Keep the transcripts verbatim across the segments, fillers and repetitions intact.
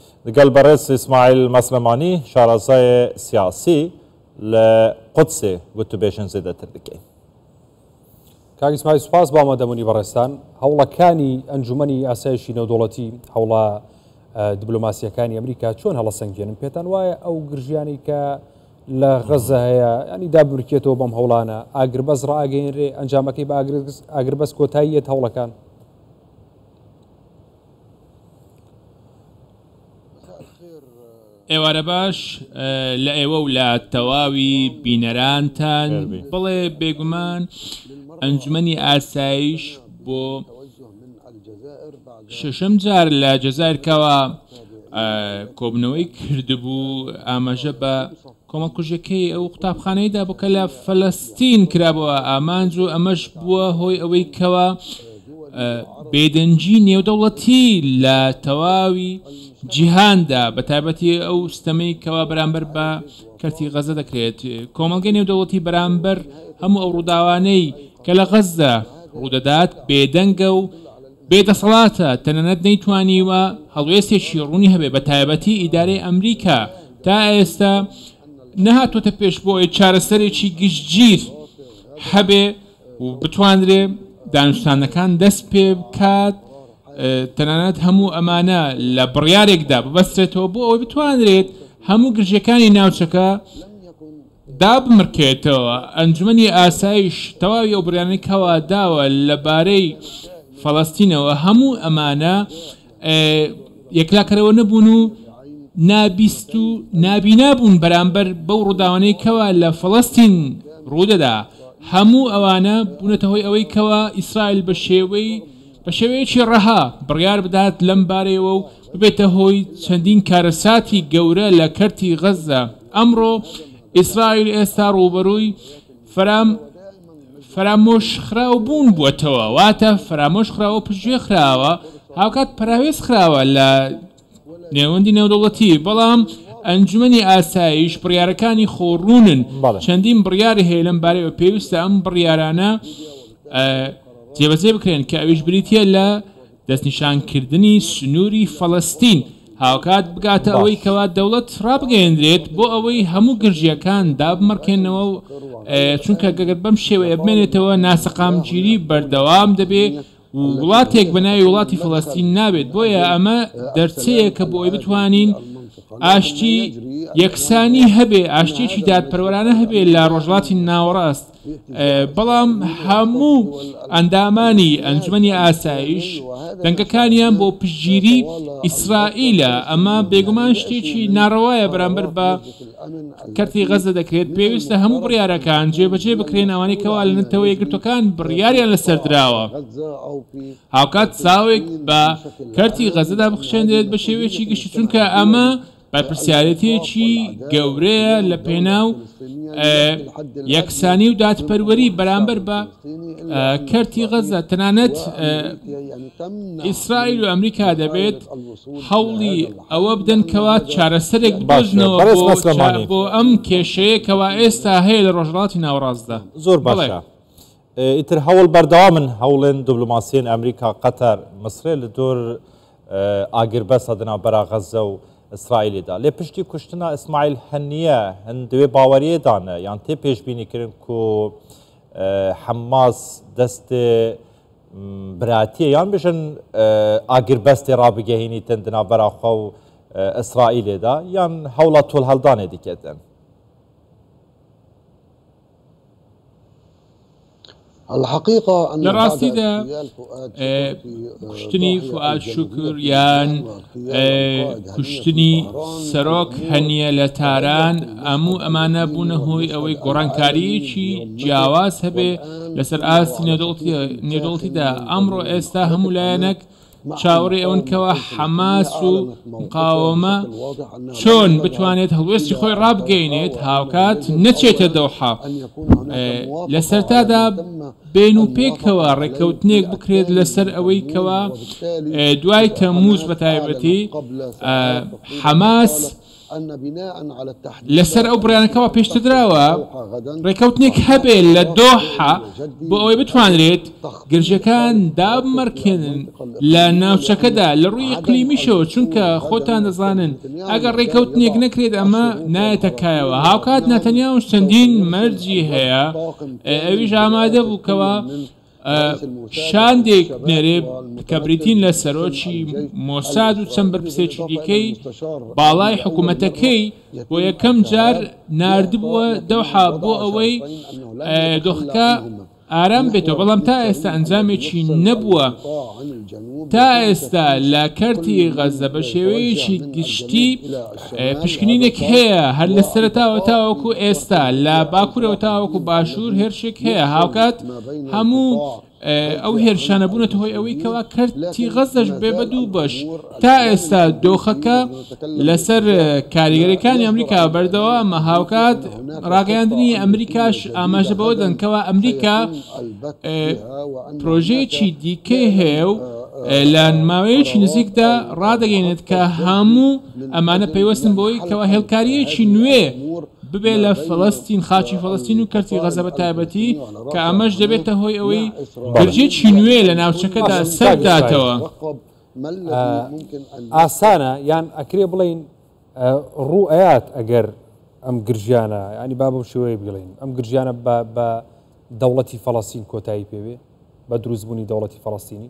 قال برس إسماعيل مسلماني شارزاي سياسي لقدسي قلت بيشن زيادة تردكي كاك إسماعيل سباس باما دموني برستان هولا كاني أنجمني أسايشي نودولتي هولا دبلوماسيا كاني أمريكا شون هلا سنجين بيتان واي أو قرجياني كا لغزة هي يعني دابركيتو بام هولانا أقربز رأجين ري أنجامكي بأقربز أقربز كوتاية هولا كان ئێوارە باش لە ئێوە و لە تەواوی بینەرانتان بڵێ بێگومان ئەنجومەنی ئاسایش بۆ شەشەم جار لە جەزایرکەوە کۆبنەوەی کردبوو ئاماژە بە کۆمەڵکوژەکەی ئەو قوتابخانەیەدا بۆ کە لە فەلەستین کرابەوە ئامانج و ئەمەش بووە هۆی ئەوەی کەوە بێدەنجی نێودەوڵەتی لە تەواوی جیهاندا بە تایبەتی ئەو ستەمەی کەوا بەرامبەر بە کەرتی غەزە دەکرێت کۆمەڵگەی نێودەوڵەتی بەرامبەر هەموو ئەو ڕووداوانەی کە لە غەزە ڕوودەدات بێدەنگە و بێدەسەڵاتە تەنانەت نەیتوانیوە هەڵوێستێکی ڕوونی هەبێ بە تایبەتی ئیدارەی ئەمریکا تا ئێستا نەهاتوۆتە پێش بۆی چارەسەرێکی گشتگیر هەبێ و بتوانرێ دانوستانەکان دەست پێ بکات تەنانەت هەموو ئەمانە لە بڕیارێکدا ببەسترێتەوە بۆ ئەوەی بتوانرێت هەموو گرژەکانی ناوچەکە دابمرکێتەوە ئەنجومەنی ئاسایش تەواوی ئەو بڕیانەی کەوا داوە لەبارەی فەڵەستینەوە هەموو ئەمانە یەکلاکەرەوە نەبوون و نابیست و نابینابوون بەرامبەر بەو ڕووداوانەی کەوا لە فەڵەستین ڕوودەدا هەموو ئەوانە بوونەتە هۆی ئەوەی کەوا ئیسرائیل بە شێوەی بە شێوەیەکی ڕەها بڕیار بدات لەم بارەیەوە و ببێتە هۆی چەندین کارەساتی گەورە لە کەرتی غەزە ئەمڕۆ ئیسرائیل ئێستا ڕوبەڕووی فەرام فرامۆشخراو بوون بووەتەوە واتە فرامۆش خراوە پشتگوێ خراوە هاوکات پراوێز خراوە لە نێوەندی نێودەوڵەتی بەڵام ئەنجومەنی ئاسایش بڕیارەکانی خۆڕوونن چەندین بڕیاری هەیە لەم بارەیەوە پێویستە ئەم بڕیارانە جێبەجێ بکرێن کە ئەویش بریتە لە دەستنیشانکردنی سنووری فەڵەستین هاوکات بگاتە ئەوەی کەوا دەوڵەت ڕابگەیەندرێت بۆ ئەوەی هەموو گرژیەکان دابمەڕکێنەوە و چونکە گەگەر بەم شێوەیە بمێنێتەوە ناسەقامگیری بەردەوام دەبێت و وڵاتێک بەناوی وڵاتی فەڵەستین نابێت بۆیە ئەمە دەرچەیە کە بۆ ئەوی بتوانین ئاشتی یەکسانی هەبێ ئاشتێکی دادپەروەرانە هەبێ لە ڕۆژهەڵاتی ناوەڕاست بەڵام هەموو ئەندامانی ئەنجومەنی ئاسایش دەنگەکانیان بۆ پشتگیری ئیسرائیلە ئەمە بێگومان شتێکی ناڕەوایە بەرامبەر بە کەرتی غەزە دەکرێت پێویستە هەموو بڕیارەکان جێبەجێ بکرێن ئەوانەی کەوا لە نەتەوە یەکگرتوەکان بڕیاریان لەسەر دراوە هاوکات چاوێک بە کەرتی غەزەدا بخشێندرێت بە شێوەیەکی گشتی چونکە ئەمە بەرپرسیارەتێکی گەورەیە لە پێناو یەکسانی و دادپەروەری بەرامبەر بە کەرتی غەزە تەنانەت ئیسرائیل و ئەمریکا دەبێت هەوڵی ئەوە بدەن کەوا چارەسەرێک بدۆزنەوە بۆ ئەم کێشەیە کەوا ئێستا هەیە لە ڕۆژهەڵاتی ناوەڕاستدا زۆر باشە ئیتر هەوڵ بەردەوامن هەوڵێن دیبلۆماسیین ئەمریکا قەتەر مسرێ لە دوور ئاگربەسە دنابەرا غەزە و ئیسرائیلدا لێ پشتی کوشتنە ئیسماعیل هەنیە هەندوێ باوەریەدانە یان تێ پێشبینیکردن کو حەماس دەستێ براتیە یان بێژن ئاگربەستی ڕابگەهێنیتن دنابەراخوا و ئیسرائیلێدا یان هەوڵە تۆڵ هەڵدانێ دیکەتن الحقيقة أن لراستيدا كشتني فؤاد شكر يان كشتني سروك هنيا لتاران أمو أمانة بونه أوي قران كاريشي جواز هبه لسر آسي نيدولتي دا أمرو استا همو لانك چاوەڕێ ئەوەن کەوا حەماس و مقاومە چۆن بتوانێت هەڵوێستی خۆی ڕابگەینێت هاوکات نەچێتە دەوحا لە سەرتادا بین و پێکەوە ڕێکەوتنێک بکرێت لەسەر ئەوەی کەوا دوای تەمموز بە تایبەتی حەماس لەسەر ئەو بڕیانەکەەوە پێشتردراوە ڕێکەوتنێک هەبێ لە دۆحە بۆ ئەوەی بتوانرێت گرژەکان دابمەرکێنن لە ناوچەکەدا لە ڕووی ئیقلیمیشەوە چونکە خۆتان دەزانن ئەگەر ڕێکەوتنێک نەکرێت ئەمە نایەتە کایەوە هاوکات نەتەنیاوش چەندین مەرجی هەیە ئەویش ئامادە بووکەوە شاندێک بنێرێ کە بریتین لە سەرۆکی مۆساد و چەند بەرپرسێکی دیکەی باڵای حکوومەتەکەی بۆ یەکەم جار ناردبووە دەوحا بۆ ئەوەی دۆخەکە ئارام بێتەوە بەڵام تا ئێستا ئەنجامێکی نەبووە تا ئێستا لە کەرتی غەزە بە شێوەیەکی گشتی پشکنینێک هەیە هەر لە سەرەتاوە تاوەکو ئێستا لە باکوورەوە تاوەکو باشوور هێرشێک هەیە هاوکات هەموو ئەو هێرشانە بوونەتە هۆی ئەوەی کەوا کەرتی غەزەش بێ بە دوو بەش تا ئێستا دۆخەکە لەسەر کاریگەریەکانی ئەمریکا بەردەوە ئەمە هاوکات ڕاگەیاندنی ئەمریکاش ئاماژە بەوە دەنکەوە ئەمریکا پرۆژەیەکی دیکەی هەیە و لە ماوەیەکی نزیکدا ڕادەگەینێت کە هەموو ئەمانە پەیوەستن بۆی کەوا هێڵکاریەکی نوێ ببێ لە فەڵەستین خاچی فەڵەستین و کەرتی غەزە بە تایبەتی کە ئەمەش دەبێتە هۆی ئەوەی گرجێکی نوێ لە ناوچەکەدا سەرداتەوە. ئاسانە یان ئەکرێ بڵین ڕوو ئەیات ئەگەر ئەم گرژیانە ینی با بەو شێوەیە بڵین ئەم گرژیانە بە دەوڵەتی فەڵەستین کۆتایی پێوێ بە دروستبوونی دەوڵەتی فەڵەستینی.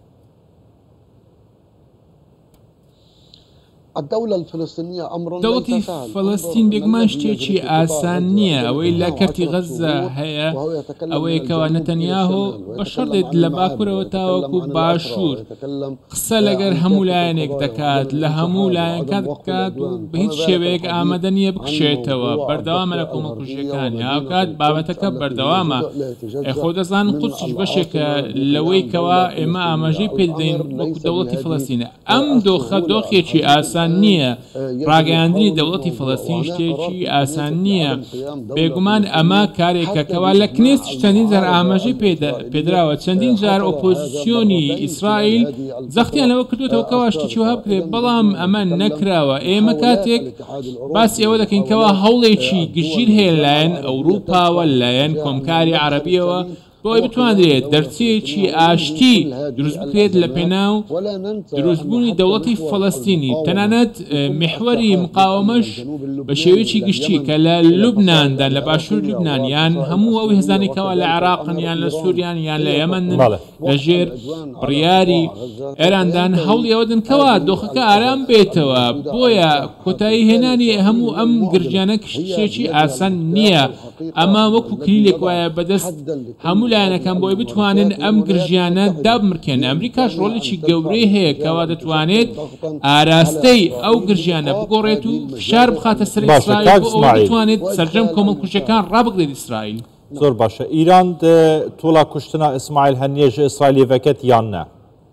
دەوڵەتی فەڵەستین بێگومان شتێکی ئاسان نییە ئەوەی لە کەرتی غەزە هەیە ئەوەیەکەوە نەتەنیاهۆ بە شەڕێت لە باکوورەوە تاوەکو باشوور قسە لەگەر هەموو لایەنێک دەکات لە هەموو لایەنکات بکات و بە هیچ شێوەیەک ئامادە نییە بکشێتەوە بەردەوامە لە کۆمەڵکوژیەکانی هاوکات بابەتەکە بەردەوامە خۆ دەزانن قوچش بەشێکە لەوەی کەوا ئێمە ئاماژەی پێدەین وەکو دەوڵەتی فەڵەستینە ئەم دۆخە دۆخێکی ئاسان نییە ڕاگەیاندنی دەوڵەتی فەڵەستین شتێکی ئاسان نییە بێگومان ئەمە کارێکەکەوا لە کنێست چەندین جار ئاماژەی پێدراوە چەندین جار ئۆپۆزیسیۆنی ئیسرائیل زەختیان لەوە کردوێتەوە کەوا شتێکی وها بکرێت بەڵام ئەمە نەکراوە ئێمە کاتێک باسی ئەوە دەکەین کەوا هەوڵێکی گژیر هەیە لایەن ئەوروپاوە لایەن کۆمکاری عەرەبیەوە بۆی بتوانرێت دەرچەیەکی ئاشتی دروست بکرێت لە پێناو دروستبوونی دەوڵەتی فەڵەستینی تەنانەت محوەری مقاومەش بە شێوەیەکی گشتی کە لە لوبناندا لە باشوور لوبنان یان هەموو ئەوی هەزانێکەوە لە عێراقن یان لە سووریان یان لە یەمەنن لەژێر بڕیاری ئێراندان هەوڵی ئەوە دنکەوە دۆخەکە ئارام بێتەوە بۆیە کۆتایی هێنانی هەموو ئەم گرجانە شتێکی ئاسان نییە ئەمە وەکو کلیلێک وایە بەدەست هەموو لایەنەکان بۆی بتوانن ئەم گرژیانە دابمرکێن ئەمریکاش ڕۆڵێکی گەورەی هەیە کەوا دەتوانێت ئاراستەی ئەو گرژیانە بگۆڕێت و فشار بخاتە سەر ئیسرائیل بۆ ئەوە بتوانێت سەرجەم کۆمەڵکوژیەکان ڕابگرێت ئیسرائیل. زۆر باشە ئیران توڵا کوشتنا ئیسماعیل هەنیێژ ئیسرائیلێڤەکەت یان نە؟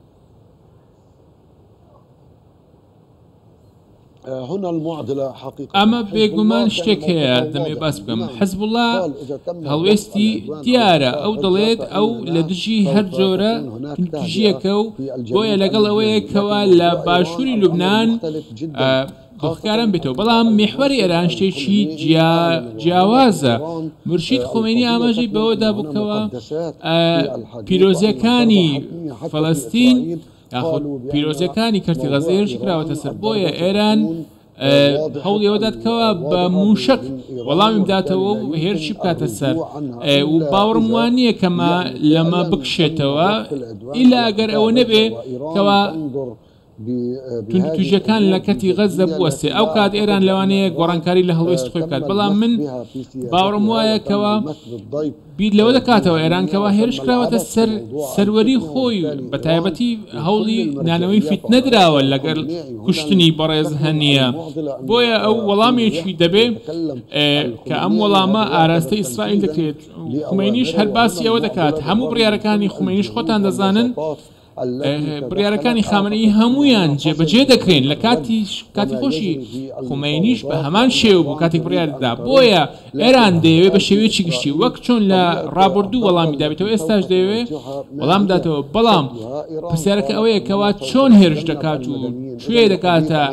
ئەمە بێگومان شتێک هەیە دەمێ باس بکەم حەزبوڵڵا هەڵوێستی دیارە ئەو دەڵێت ئەو لە دژی هەر جۆرە دژیەکە و بۆیە لەگەڵ ئەوەیەکەوە لە باشووری لوبنان دۆخکاران بێتەوە بەڵام میحوەری ئێران شتێکی جیاوازە مورشید خۆمینی ئاماژەی بەوەدا بووکەوە پیرۆزیەکانی فەڵەستین یاخود پیرۆزیەکانی کەرتی غەزە هێرشی کراوەتە سەر بۆیە ئێران هەوڵی ئەوەداتکەوە بە موشک وەڵامی بداتەوە و هێرشی بکاتە سەر و باوەڕم وان نییە کەمە لەمە بکشێتەوە ئیلا ئەگەر ئەوە نەبێ کەوا توژەکان لە کەتی غەزە بوەستێ ئەو کات ئێران لەوانەیە گۆڕانکاری لە هەڵوێست خۆی بکات بەڵام من باوەڕم وایە کەوا بیر لەوە دەکاتەوە ئێرانکەوە هێرش کراوەتە سەر سەروەری خۆی بە تایبەتی هەوڵی نانەوەی فیت نەدراوە لەگەڵ کوشتنی بەڕێز هەنیە بۆیە ئەو وەڵامێکی دەبێ کە ئەم وەڵامە ئاراستە ئیسرائیل دەکرێت خومینیش هەر باسی ئەوە دەکات هەموو بڕیارەکانی خومینیش خۆتان دەزانن بڕیارەکانی خامنەئی هەمویان جێبەجێ دەکرێن لە کاتی کاتی خۆشی خومینیش بە هەمان شێو بوو کاتێک بڕیاردا بۆیە ئێران دەیەوێت بە شێوەیەکی گشتی وەک چۆن لە ڕابردوو وەڵامی دابێتەوە ئێستاش دەیەوێت وەڵام داتەوە بەڵام پرسیارەکە ئەوەیە کەوا چۆن هێرش دەکات و کوێ دەکاتە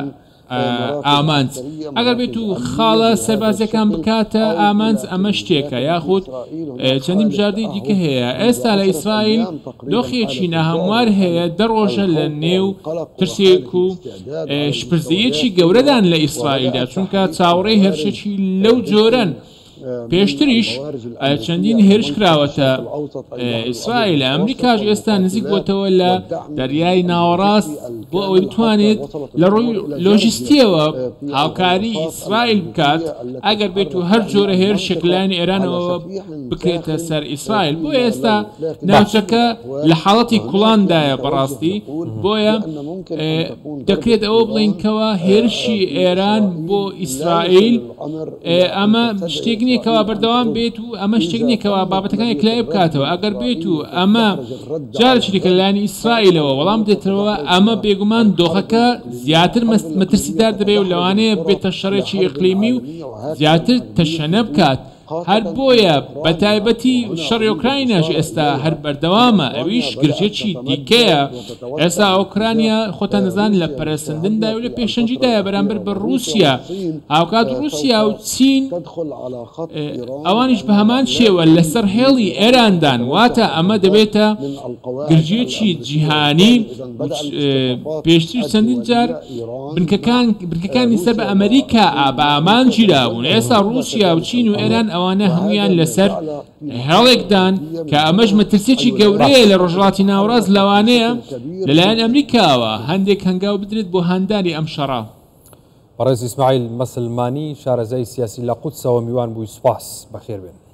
ئامانج ئەگەر بێت و خاڵە سەربازەکان بکاتە ئامانج ئەمە شتێکە یاخود چەندین بژاردەی دیکە هەیە ئێستا لە ئیسرائیل دۆخێکی ناهەموار هەیە دە ڕۆژە لە نێو ترسێک و شپرزەیەکی گەورەدان لە ئیسرائیلدا چونکە چاوەڕێی هێرشێکی لەو جۆرەن پێشتریش چەندین هێرش کراوەتە ئیسرائیل ئەمریکاش ئێستا نزیک بۆتەوە لە دەریای ناوەڕاست بۆ ئەوەی بتوانێت لە ڕۆی لۆژیستیەوە هاوکاری ئیسرائیل بکات ئەگەر بێت و هەر جۆرە هێرشێک لایەن ئێرانەوە بکرێتە سەر ئیسرائیل بۆ ئێستا ناوچەکە لە حاڵەتی کوڵاندایە بەڕاستی بۆیە دەکرێت ئەوە بڵێنکەوە هێرشی ئێران بۆ ئیسرائیل ئەمە شتێک نیەکەوە بەردەوام بێت و ئەمە شتێک نیەکەوە بابەتەکان یەکلای بکاتەوە ئەگەر بێت و ئەمە جارێکی دیکە لایەنی ئیسرائیلەوە وەڵام دێتەوە ئەمە بێگومان دۆخەکە زیاتر مەترسیدار دەبێت و لەوانەیە بێتە شەڕێکی ئیقلیمی و زیاتر تەشەنە بکات هەر بۆیە بە تایبەتی شەڕی ئۆکرایناش ئێستا هەر بەردەوامە ئەویش گرژێکی دیکەیە ئێستا ئۆکرانیا خۆتە نەزان لە پەرسەندندا و لە پێشەنجیدایە بەرامبەر بە رووسیا هاوکات رووسیا و چین ئەوانیش بە هەمان شێوە لەسەر هێڵی ئێراندان واتە ئەمە دەبێتە گرژێکی جیهانی پێشتر چەندین جار بنکەکانی سەر بە ئەمریکا بە ئامان گیرابوون ئێستا رووسیا و چین و ئێران ئەوانە هەمویان لەسەر هەڵێکدان کە ئەمەش مەترسێکی گەورەیە لە ڕۆژهەڵاتی ناوەڕاست لەوانەیە لەلایەن ئەمریکاوە هەندێک هەنگاو بدرێت بۆ هەندانی ئەم شەڕە. بەڕێز ئیسماعیل مەسلمانی شارەزای سیاسی لە قودسەوە میوان بووی سوپاس بەخێر بێن.